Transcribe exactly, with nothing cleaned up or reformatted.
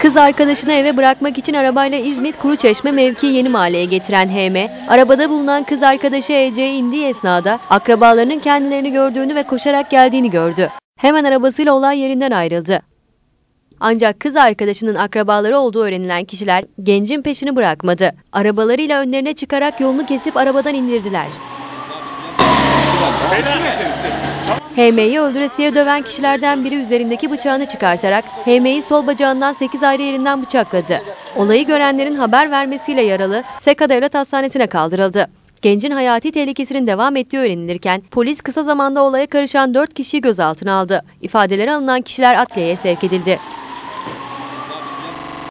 Kız arkadaşını eve bırakmak için arabayla İzmit Kuruçeşme mevki Yeni Mahalle'ye getiren H M, arabada bulunan kız arkadaşı E C'ye indiği esnada akrabalarının kendilerini gördüğünü ve koşarak geldiğini gördü. Hemen arabasıyla olay yerinden ayrıldı. Ancak kız arkadaşının akrabaları olduğu öğrenilen kişiler gencin peşini bırakmadı. Arabalarıyla önlerine çıkarak yolunu kesip arabadan indirdiler. H M'yi öldüresiye döven kişilerden biri üzerindeki bıçağını çıkartarak H M'yi sol bacağından sekiz ayrı yerinden bıçakladı. Olayı görenlerin haber vermesiyle yaralı Seka Devlet Hastanesi'ne kaldırıldı. Gencin hayati tehlikesinin devam ettiği öğrenilirken polis kısa zamanda olaya karışan dört kişiyi gözaltına aldı. İfadeleri alınan kişiler adliyeye sevk edildi.